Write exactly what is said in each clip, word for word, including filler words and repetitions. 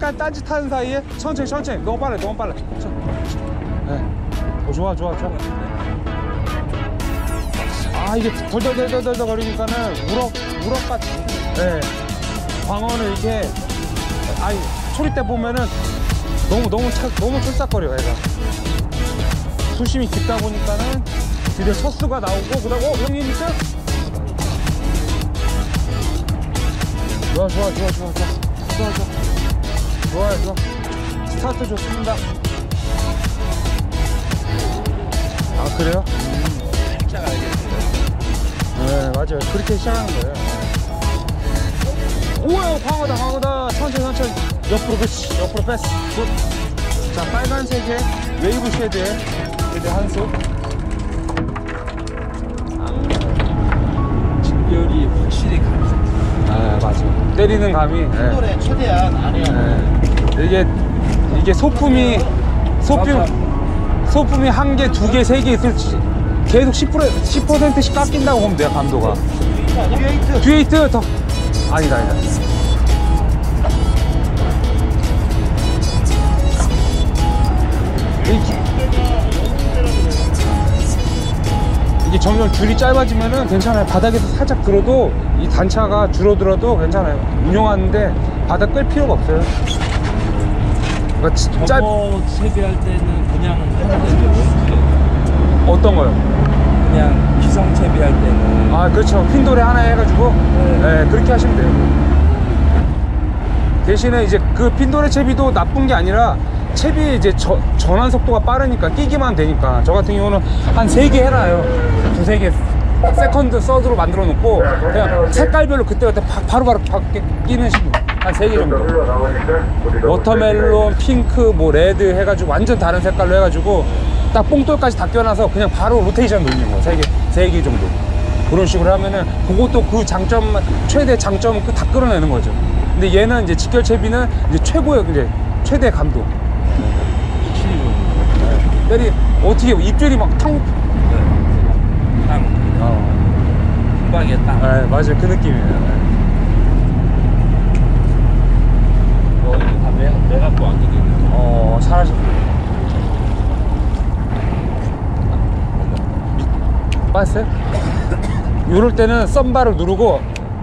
약간 딴짓하는 사이에 천천히 천천히 너무 빨라 너무 빨라. 네. 어, 좋아 좋아 좋아. 아 이게 덜덜덜덜덜 거리니까는 우럭 우럭 같은. 네. 광어는 이렇게 아니 소리 때 보면은 너무 너무 차, 너무 쫄싹거려 얘가. 수심이 깊다 보니까는 드디어 첫 수가 나오고 그다음 어 형님 있죠? 좋아 좋아 좋아 좋아 좋아 좋아 좋아 좋아요 좋아. 스타트 좋습니다. 아 그래요? 음. 딱 알겠어요. 네 맞아요. 그렇게 시작하는 거예요. 오야 광어다 광어다. 천천히 천천히 옆으로 그렇지 옆으로 뺐어. 굿. 자 빨간색의 웨이브 쉐드에 쉐드 한 수. 직결이 확실히 감사. 아 맞아요. 때리는 감이. 노래 네. 최대한 안 해요. 네. 이게 이게 소품이 소품 소품이 한 개, 두 개, 세 개 있을지 계속 십 퍼센트 십 퍼센트씩 깎인다고 보면 돼요 감도가. 듀에이트. 듀에이트 더 아니다 아니다. 이게 점점 줄이 짧아지면은 괜찮아요. 바닥에서 살짝 들어도 이 단차가 줄어들어도 괜찮아요. 운용하는데 바닥 끌 필요가 없어요. 그러니까 짧 저거 채비할 때는 그냥 하면 되죠. 어떤 거요? 그냥 기성 채비할 때는 아 그렇죠. 핀도레 하나 해가지고 네. 네, 그렇게 하시면 돼요. 대신에 이제 그 핀도레 채비도 나쁜 게 아니라 채비 이제 저, 전환 속도가 빠르니까 끼기만 되니까. 저 같은 경우는 한 세 개 해놔요. 두세 개 세컨드 서드로 만들어 놓고 그냥 색깔별로 그때그때 바로바로 바뀌 끼는 식으로 한 세 개 정도. 워터멜론, 핑크, 뭐 레드 해가지고 완전 다른 색깔로 해가지고 딱 뽕돌까지 다 껴놔서 그냥 바로 로테이션 돌리는 거. 세 개, 세 개 정도. 그런 식으로 하면은 그것도 그 장점, 최대 장점은 다 끌어내는 거죠. 근데 얘는 이제 직결 채비는 이제 최고의 이제 최대 감도. 때리 어떻게 입줄이 막 탕. 땅. 어. 금방이야 땅. 네, 맞아요. 그 느낌이에요. 어, 이거 다 매, 매갖고 왔거든요. 어, 잘하셨네. 빠졌어요? 이럴 때는 썸바를 누르고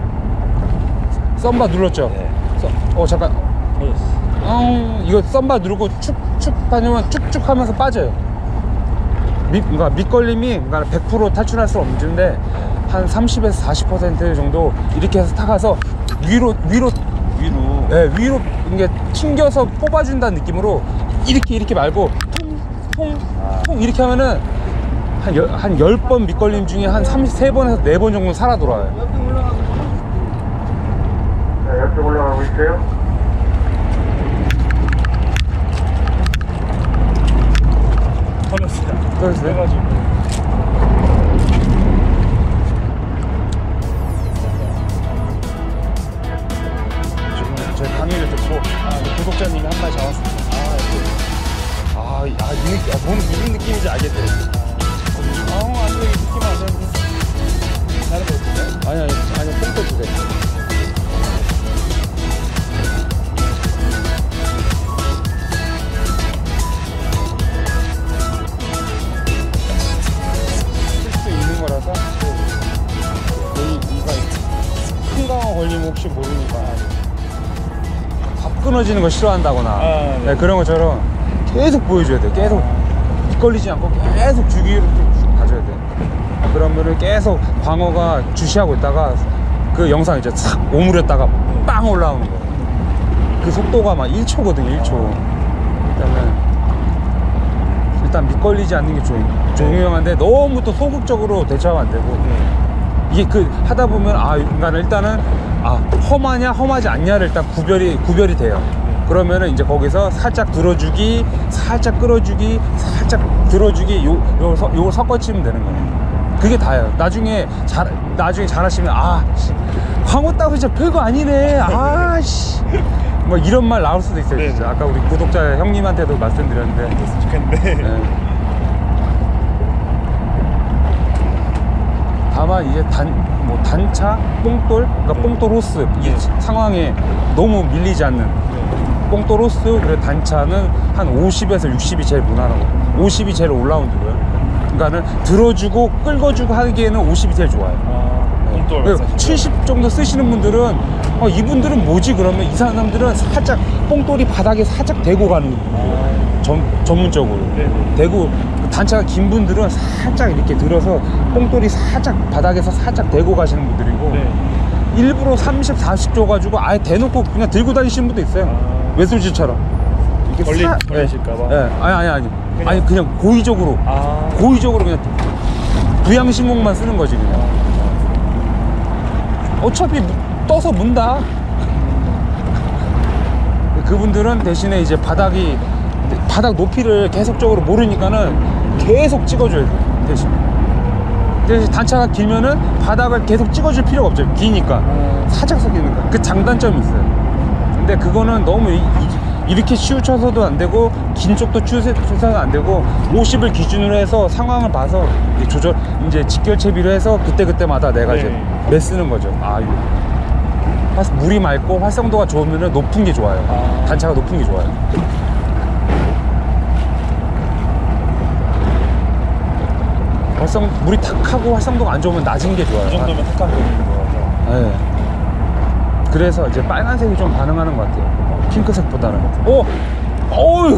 썸바 눌렀죠? 네. 썸, 어 잠깐. 터졌어. 어, 이거 썸바 누르고 축축 하면 쭉쭉 하면서 빠져요. 밑, 그러니까 밑걸림이 그러니까 백 퍼센트 탈출할 수 없는데 한 삼십에서 사십 퍼센트 정도 이렇게 해서 타가서 위로 위로 위로. 네, 위로 이게 튕겨서 뽑아준다는 느낌으로 이렇게 이렇게 말고 통통통 통 이렇게 하면은 한 열, 한 열 번 밑걸림 중에 한 삼십삼 번에서 네 번 정도 살아 돌아와요. 네, 옆쪽 올라가고 있어요. 터졌어요. 그래서 해가지고. 지금 제 강의를 듣고 아, 구독자님이 한 마리 잡았습니다. 아, 아, 아, 이 느낌, 아, 뭔 무슨 느낌인지 알겠대요. 아, 안 돼, 이 느낌 안 되는데. 다른 거 없어요? 아니, 아니, 아니, 뽕도 주세요. 거라서 여기 이가 큰 강화 걸리면 혹시 모르니까 밥 끊어지는 거 싫어한다거나 아, 네. 네, 그런 것처럼 계속 보여줘야 돼. 계속 미끌리지 않고 계속 주기를 가져야 돼. 그러면은 계속 광어가 주시하고 있다가 그 영상 이제 싹 오므렸다가 빵 올라오는 거. 그 속도가 막 일 초거든요. 일 초. 그다음에 일단 밑걸리지 않는 게 좀 중요한데 너무 또 소극적으로 대처하면 안 되고 네. 이게 그 하다 보면 아 인간은 일단은 아 험하냐 험하지 않냐를 일단 구별이 구별이 돼요. 네. 그러면은 이제 거기서 살짝 들어주기, 살짝 끌어주기, 살짝 들어주기 요 요 요걸 섞어치면 되는 거예요. 그게 다예요. 나중에 잘 나중에 잘하시면 아 씨, 광어 따고 진짜 별거 아니네. 아씨. 뭐 이런 말 나올 수도 있어요. 네. 진짜. 아까 우리 구독자 형님한테도 말씀드렸는데 됐으면 좋겠는데. 네. 다만 이제 단 뭐 단차, 뽕돌, 그러니까 뽕돌 호스 이 네. 상황에 너무 밀리지 않는 네. 뽕또로스 그리고 단차는 한 오십에서 육십이 제일 무난하고 오십이 제일 올라운드고요. 그러니까는 들어주고 끌어주고 하기에는 오십이 제일 좋아요. 아, 뽕돌. 칠십 정도 쓰시는 분들은 어, 이분들은 뭐지 그러면 이 사람들은 살짝 뽕돌이 바닥에 살짝 대고 가는 아. 전, 전문적으로 네네. 대고 단차가 긴 분들은 살짝 이렇게 들어서 뽕돌이 살짝 바닥에서 살짝 대고 가시는 분들이고 네. 일부러 삼십, 사십 줘가지고 아예 대놓고 그냥 들고 다니시는 분도 있어요. 아. 외술지처럼 이렇게 걸리- 사- 걸리실까봐? 예, 예. 아니 아니 아니 그냥- 아니 그냥 고의적으로 아. 고의적으로 그냥 부양심목만 쓰는 거지 그냥. 어차피 무- 떠서 문다. 그분들은 대신에 이제 바닥이 바닥 높이를 계속적으로 모르니까는 계속 찍어줘야 돼 대신. 대신 단차가 길면은 바닥을 계속 찍어줄 필요가 없죠. 기니까 살짝 섞이는 거. 그 장단점이 있어요. 근데 그거는 너무 이, 이, 이렇게 치우쳐서도 안 되고 긴 쪽도 치우쳐서도 안 되고 오십을 기준으로 해서 상황을 봐서 이제 조절 이제 직결채비로 해서 그때 그때마다 내가 네. 이제 매 쓰는 거죠. 아 이거 활- 물이 맑고 활성도가 좋으면 높은 게 좋아요. 아. 단차가 높은 게 좋아요. 활성 물이 탁하고 활성도가 안 좋으면 낮은 게 좋아요. 이 정도면 탁한 거라서. 네. 그래서 이제 빨간색이 좀 반응하는 것 같아요. 핑크색보다는. 오! 어우!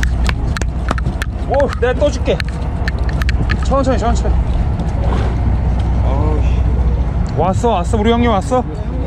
오! 내가 떠줄게. 천천히, 천천히. 어우. 왔어, 왔어. 우리 형님 왔어?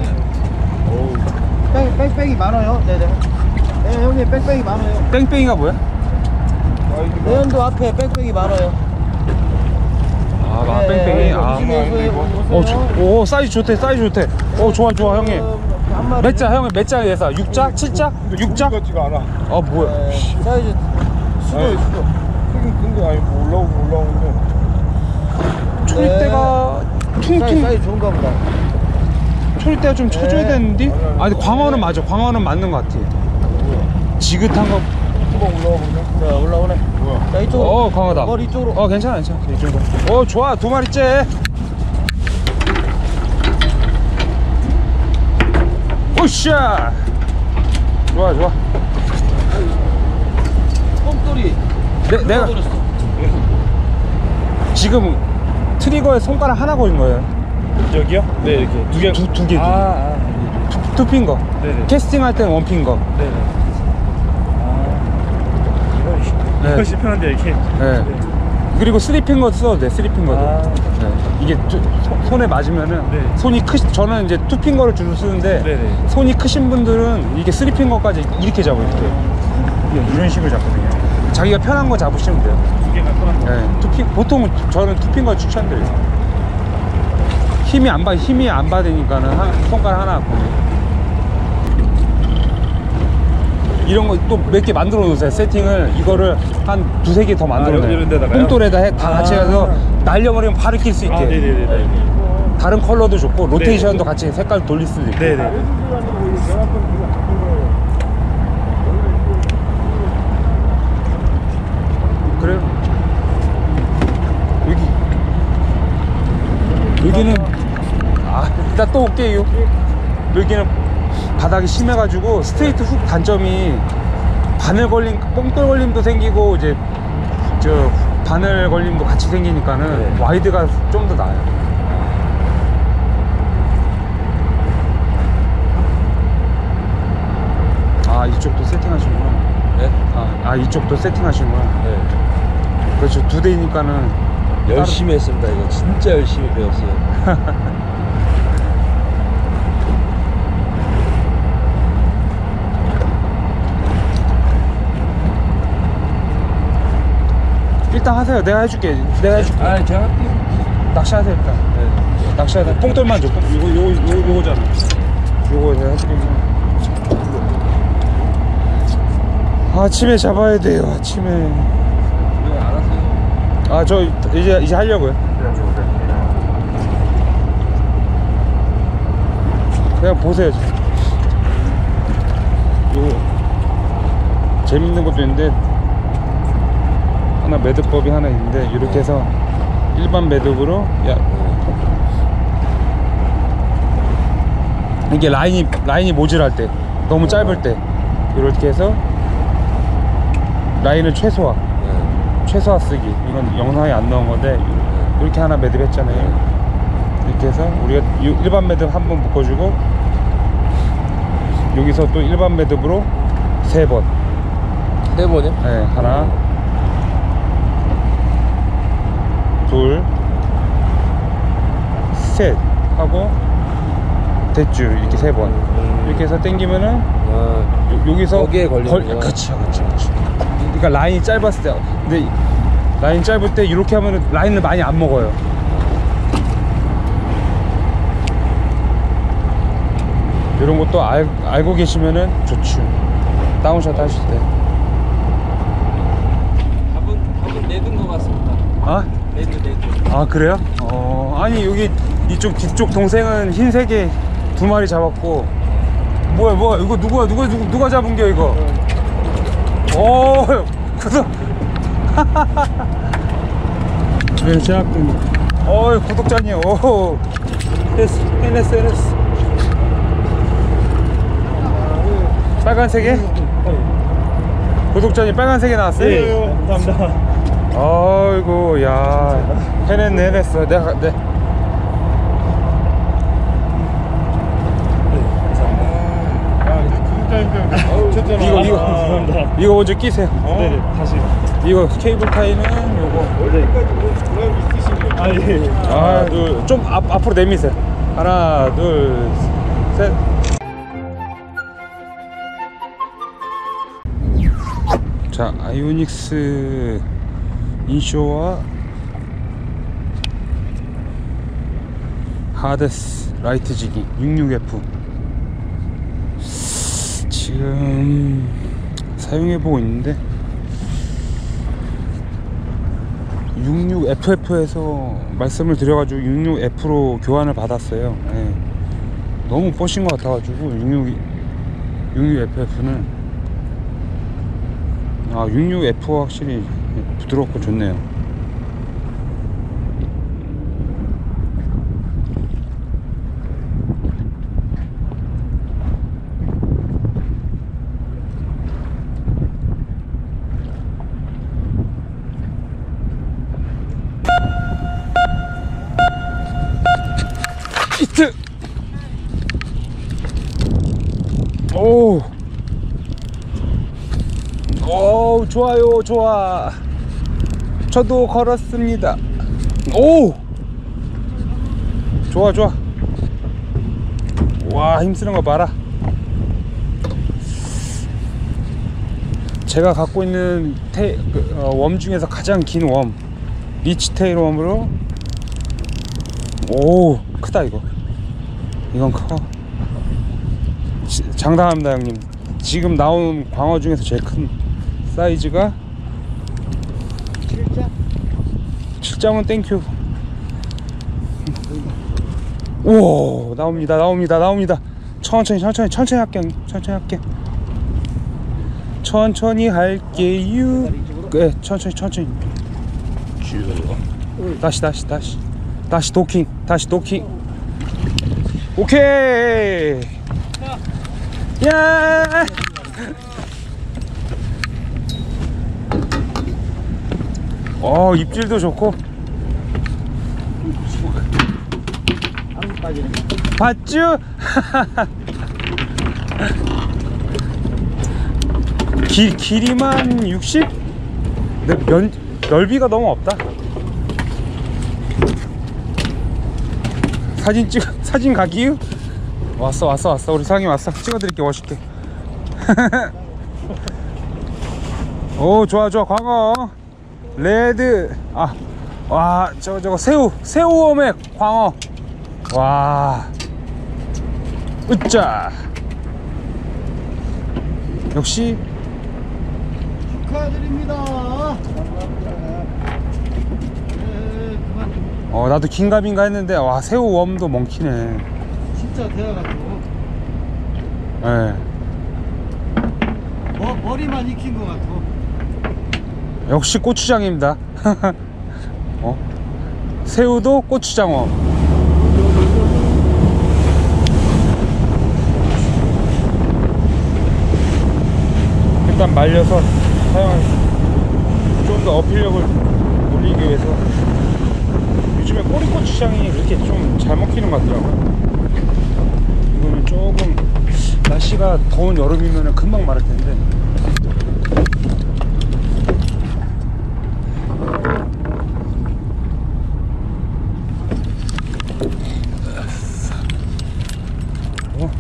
뺑, 뺑뺑이 많아요. 네네. 네, 형님 뺑뺑이 많아요. 뺑뺑이가 뭐야? 내연도 앞에 뺑뺑이 많아요. 아, 아 네, 뺑뺑이. 아. 조심해서 어, 조, 오, 사이즈 좋대, 사이즈 좋대. 오, 좋아, 좋아, 형님. 한 마리. 몇 자, 형님 몇 자에 대해서? 육 자? 칠 자? 육 자? 같지가 않아. 아, 뭐야. 네, 사이즈 수도 아니, 수도. 크긴 큰거 아니고 올라오고 올라오는데. 초리대가 사이즈, 퉁퉁. 사이즈 좋은가 보다. 초리대가 좀 쳐줘야 네. 되는데? 아니, 광어는 맞아. 광어는 맞는 것 같아. 지긋한 거. 한번 올라와 보자. 자, 올라오네. 뭐야? 자, 이쪽으로. 어, 광어다. 머리 이쪽으로. 어, 괜찮아, 괜찮아. 이 정도. 어, 좋아. 두 마리째. 오샤! 좋아, 좋아. 뽕돌이. 내, 내가 버렸어. 지금 트리거에 손가락 하나 걸린 거예요. 여기요? 네, 이렇게 두 개. 두, 두 개. 아, 아. 투 핑거. 네네. 캐스팅 할 때는 원 핑거. 네네. 아. 이거, 네. 이거 실패한데, 이렇게. 네. 그리고 쓰리 핑거도 써도 돼, 쓰리 핑거도. 아. 네. 이게 두, 소- 손에 맞으면은 네. 손이 크 저는 이제 투 핑거를 주로 쓰는데 네네. 손이 크신 분들은 이게 쓰리 핑거까지 이렇게 잡아요. 이렇게. 이게 이런 식으로 잡거든요. 자기가 편한 거 잡으시면 돼요. 두 개가 편한 거. 네. 투 핑, 보통 저는 투 핑거 추천드려요. 힘이 안 받, 힘이 안 받으니까는 한, 손가락 하나 갖고. 이런 거 또 몇 개 만들어 놓으세요. 세팅을 이거를 한 두세 개 더 만들어 아, 놔요. 이런 데다가요? 뽕돌에다 해, 다 같이 아. 해서 날려버리면 바로 낄 수 있게. 아, 네네네. 다른 컬러도 좋고 로테이션도 네네. 같이 색깔 돌릴 수도 있고. 네네. 그래요. 여기 여기는 아 일단 또 올게요. 여기는 바닥이 심해가지고 스트레이트 훅 단점이 바늘 걸림, 뽕돌 걸림도 생기고 이제 저 바늘 걸림도 같이 생기니까는 네. 와이드가 좀 더 나아요. 아 이쪽도 세팅하시구나. 네? 아, 아 이쪽도 세팅하시구나. 네. 그렇죠. 두 대니까는 열심히 했습니다. 이거 진짜 열심히 배웠어요. 일단 하세요. 내가 해줄게. 내가 해줄게. 아, 제가 할게요. 낚시하세요 일단. 네. 낚시하세요. 뽕돌만 줘. 뽕- 요거 요거 요거 요거잖아. 요거 내가 해드리면. 아침에 잡아야 돼요. 아침에. 네, 알았어요. 아 저 이제 이제 하려고요. 그냥 보세요. 요거 재밌는 것도 있는데 하나 매듭법이 하나 있는데 이렇게 해서 일반 매듭으로 야 이게 라인이 라인이 모질할 때 너무 짧을 때 이렇게 해서 라인을 최소화 네. 최소화 쓰기. 이건 영상에 안 넣은 건데 이렇게 하나 매듭했잖아요. 이렇게 해서 우리가 일반 매듭 한 번 묶어주고 여기서 또 일반 매듭으로 세 번. 세 번이요? 네, 하나, 둘, 셋 하고 됐죠. 이렇게 세 번. 이렇게 해서 당기면은 아, 요- 여기서 거기에 걸리는구나. 그렇죠, 그렇죠, 그렇죠. 그러니까 라인이 짧았을 때, 근데 라인 짧을 때 이렇게 하면은 라인을 많이 안 먹어요. 이런 것도 알, 알고 계시면은 좋죠. 다운샷 하실 때. 밥은 밥은 내든 것 같습니다. 아? 내든 내든. 아 그래요? 어 아니 여기 이쪽 뒤쪽 동생은 흰색에 두 마리 잡았고 뭐야 뭐야 이거 누가 누가 누가, 누가 잡은 게 이거? 오 구독. 네 제작진. 어 구독자님 오 됐어 해냈어 해냈어. 빨간색에? 구독자님 빨간색에 나왔어요? 네, 감사합니다. 아이고 야 해냈네 해냈어. 내가 네. 쳤잖아. 이거 이거 감사합니다. 이거 먼저 끼세요. 네네, 다시. 이거 케이블 타이는 요거 아, 예. 하나 둘좀 앞으로 내미세요. 하나 둘 셋. 자 아이오닉스 인쇼와 하데스 라이트지기 육십육 에프 지금 사용해보고 있는데 육십육 에프에프에서 말씀을 드려가지고 육십육 에프로 교환을 받았어요. 예. 너무 뻗신 것 같아가지고 육십육, 육십육 에프에프는 아 육십육 에프가 확실히 부드럽고 좋네요. 히트! 오! 오, 좋아요, 좋아. 저도 걸었습니다. 오! 좋아, 좋아. 와, 힘쓰는 거 봐라. 제가 갖고 있는 테, 그, 어, 웜 중에서 가장 긴 웜. 리치 테일 웜으로. 오, 크다, 이거. 이건 커. 지, 장담합니다, 형님. 지금 나온 광어 중에서 제일 큰 사이즈가 칠 점은 땡큐. 오 나옵니다 나옵니다 나옵니다. 천천히 천천히 천천히 할게 형님. 천천히 할게 천천히 할게요. 네 천천히 천천히. 다시 다시 다시 다시 도킹 다시 도킹. 오케이 야 어 입질도 좋고 봤쥬? 길, 길이만 육십? 근데 면, 넓이가 너무 없다. 사진 찍 사진 가기유? 왔어 왔어 왔어 우리 사장님 왔어. 찍어드릴게 멋있게. 오 좋아 좋아 광어 레드. 아 와 저거 저거 새우 새우 웜에 광어. 와 으짜 역시 축하드립니다. 네, 그만 좀. 어 나도 긴가민가 했는데 와 새우 웜도 먹히네. 진짜 대화가지고 예. 머, 머리만 익힌 것 같아. 역시 고추장입니다. 어? 새우도 고추장 웜. 일단 말려서 사용하겠습니다. 좀 더 어필력을 올리기 위해서. 요즘에 꼬리고추장이 이렇게 좀 잘 먹히는 것 같더라고요. 이거는 조금 날씨가 더운 여름이면 금방 마를 텐데. 어?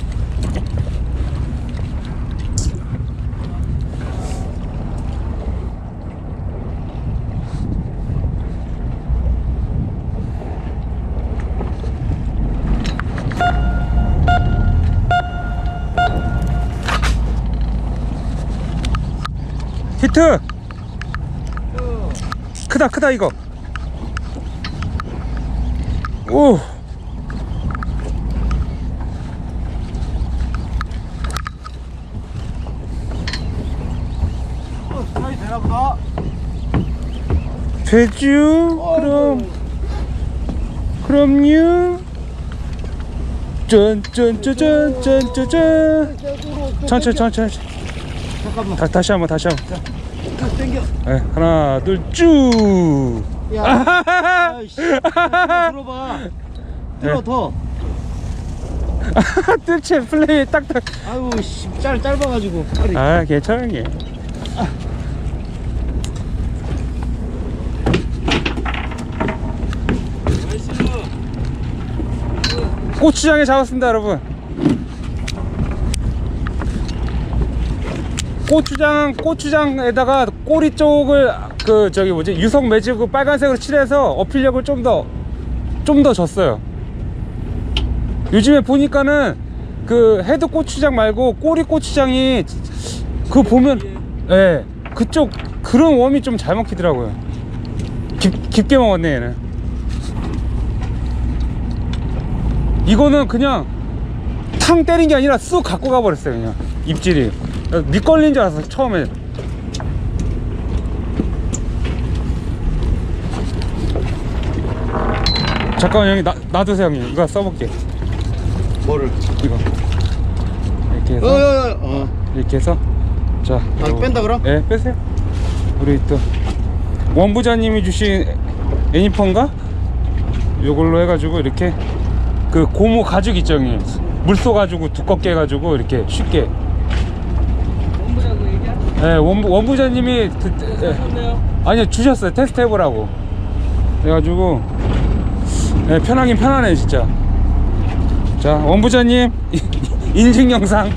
히트! 크다 크다 이거. 오! 어, 스타일 되나보다. 되죠? 그럼 그럼요. 짠짠짠짠짠짠짠. 천천히 천천히. 잠깐만. 다, 다시 한번 다시 한번. 쭉 당겨. 네, 하나 둘쭉. 야. 아이씨. 들어봐. 들어 네. 더. 뜰채 플레이 딱딱. 아유 씨, 짧 짧아가지고. 팔이. 아 괜찮아 게. 고추장에 잡았습니다 여러분. 고추장 고추장에다가 꼬리 쪽을 그 저기 뭐지 유성 매직 그 빨간색으로 칠해서 어필력을 좀 더 좀 더 줬어요. 요즘에 보니까는 그 헤드 고추장 말고 꼬리 고추장이 그 보면 예 네, 그쪽 그런 웜이 좀 잘 먹히더라고요. 깊, 깊게 먹었네 얘는. 이거는 그냥 탕 때린 게 아니라 쑥 갖고 가버렸어요. 그냥 입질이 미끌린 줄 알았어 처음에. 잠깐만 형님 나, 놔두세요 형님. 이거 써볼게. 뭐를? 이거 이렇게 해서 어어어. 어. 이렇게 해서 자 아, 요거. 뺀다 그럼? 네 빼세요. 우리 또 원부자님이 주신 애니폰가 요걸로 해가지고 이렇게 그 고무 가죽 있죠 형님. 물소 가지고 두껍게 해가지고 이렇게 쉽게. 원부라고 얘기야? 네, 원부, 원부자님이 그, 예, 아니요 주셨어요. 테스트 해보라고. 그래가지고 네, 편하긴 편하네 진짜. 자 원부자님 인증 영상.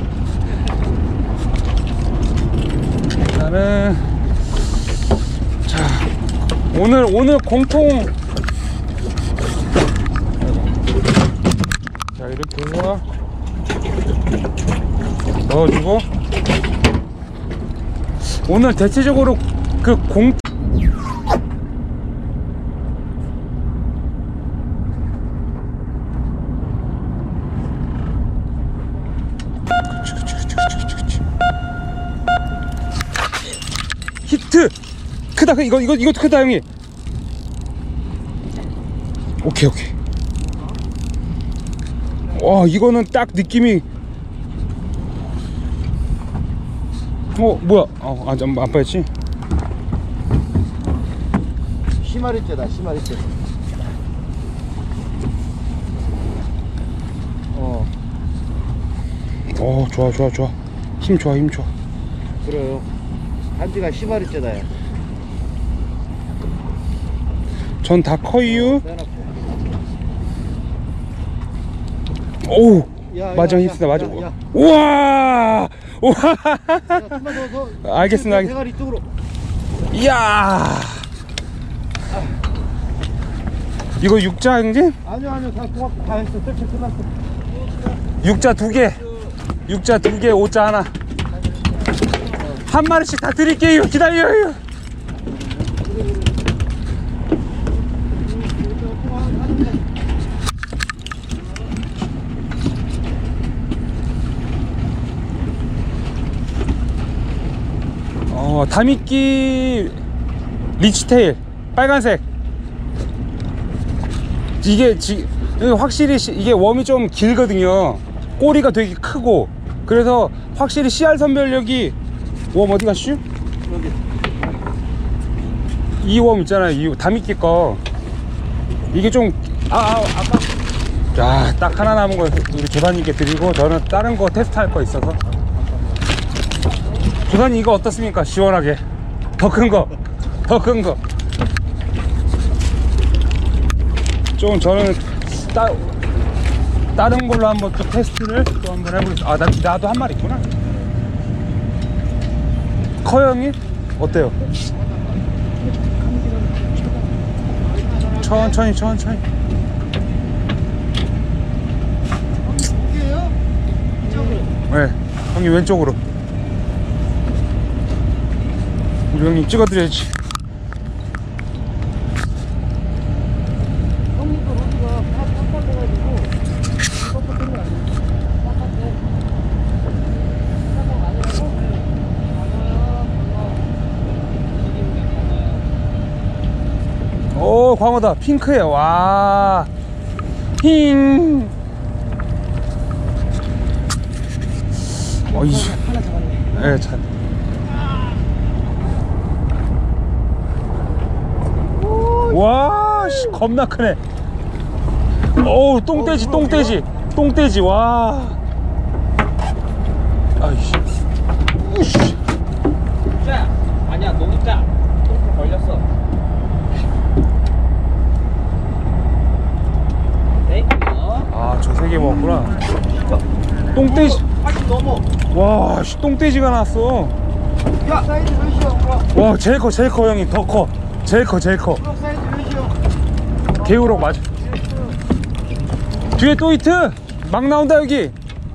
일단은 자 오늘 오늘 공통 자 이렇게 해서 넣어주고 오늘 대체적으로 그 공 히트 크다. 이거 이거 이것도 크다 형님. 오케이 오케이. 와 이거는 딱 느낌이 어 뭐야 어안 안 빠졌지. 시마리째다 시마리째. 어 어 좋아 좋아 좋아. 힘 좋아 힘 좋아. 그래요. 한지가 시마리째다. 전 다 커유. 빼놓고. 오우 야, 맞아 야, 힘쓰다 야, 맞아. 야, 야. 우와 우와. 야, 좀만 더 더. 알겠습니다, 알겠- 대가리 이쪽으로. 이야 이거 육자 형님? 아니요 아니요 다 통합 다 했어. 세트 끝났어. 육자 두개 육자 두개 오자 하나 한 마리씩 다 드릴게요. 기다려요. 어 다미끼 리치테일 빨간색. 이게 지, 확실히 시, 이게 웜이 좀 길거든요. 꼬리가 되게 크고 그래서 확실히 씨알 선별력이 웜 어디 갔슈? 이 웜 있잖아요. 이 다미끼 거. 이게 좀, 아, 아, 아까. 자, 딱 하나 남은 거 우리 조사님께 드리고, 저는 다른 거 테스트 할 거 있어서. 조사님 이거 어떻습니까? 시원하게. 더 큰 거. 더 큰 거. 좀 저는 따, 다른 걸로 한번 또 테스트를 또 한번 해보겠습니다. 아, 나, 나도 한 마리 있구나. 커요, 형님? 어때요? 천천히, 천천히. 네, 형님 왼쪽으로. 우리 형님 찍어드려야지. 오, 광어다. 핑크에. 와. 힝. 어이. 하나 잡았네. 예, 잘. 와, 씨, 겁나 크네. 어우, 똥돼지, 똥돼지, 똥돼지. 와. 아이씨. 우씨. 짜! 아니야, 너무 짜! 똥 걸렸어. 네? 어? 아, 저 세 개 먹었구나. 똥돼지. 아직 넘어. 와, 씨, 똥돼지가 났어. 야, 사이즈 몇이야? 와, 제일 커, 제일 커, 형님. 더 커. 제일 커, 제일 커. 우럭 사이즈 몇이야? 개우럭 맞아. 뒤에 또 히트. 막 나온다, 여기.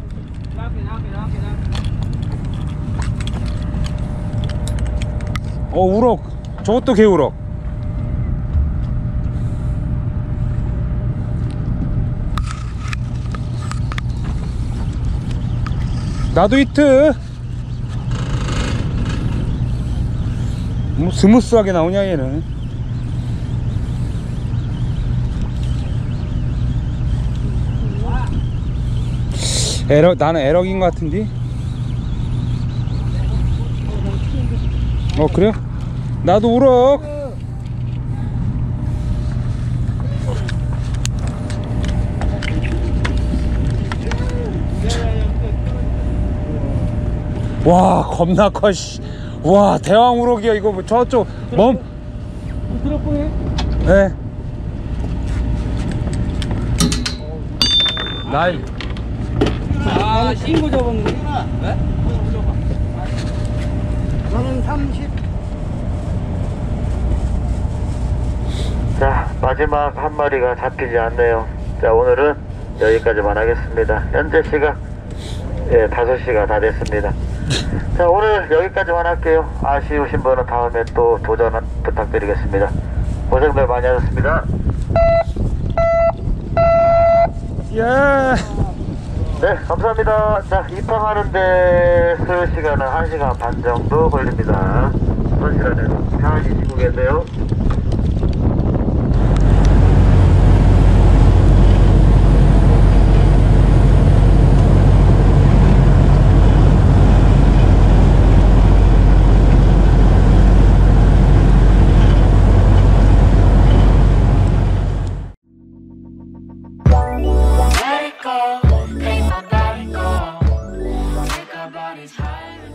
어, 우럭. 저것도 개우럭. 나도 히트. 뭐 스무스하게 나오냐 얘는. 에럭, 나는 에럭인 것 같은데. 어, 그래요? 나도 우럭. 와, 겁나 커. 씨. 와, 대왕 우럭이야. 이거 뭐 저쪽 멈. 들어보네. 네. 나이. 아, 싱고 잡았는데? 네? 저는 삼십. 자, 마지막 한 마리가 잡히지 않네요. 자, 오늘은 여기까지만 하겠습니다. 현재 시각, 예, 다섯 시가 다 됐습니다. 자, 오늘 여기까지만 할게요. 아쉬우신 분은 다음에 또 도전 부탁드리겠습니다. 고생들 많이 하셨습니다. 예. 네, 감사합니다. 자, 입항하는데 소요 시간은 한 시간 반 정도 걸립니다. 어떤 시간에 편하게 쉬고 계세요. Let it go, make my body go. Take our bodies higher.